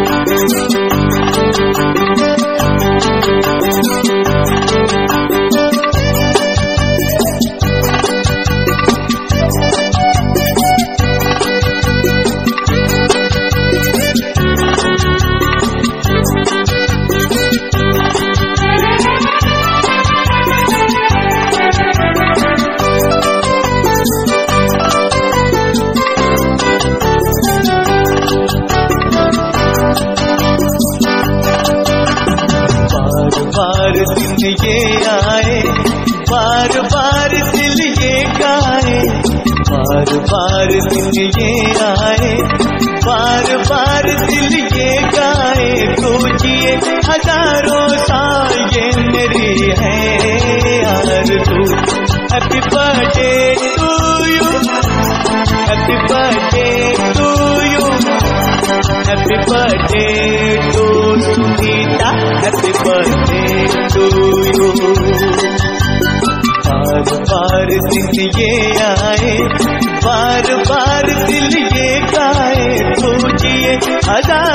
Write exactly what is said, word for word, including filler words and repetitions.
बार बार दिन ये आए, बार बार दिल ये गाए, तो जिए हजारों साल ये मेरी है आरज़ू। Happy birthday to you, happy birthday to you, happy birthday to Sunita, happy birthday to you. बार बार दिन ये आए, बार बार दिल ये गाए, तो जिए हज़ार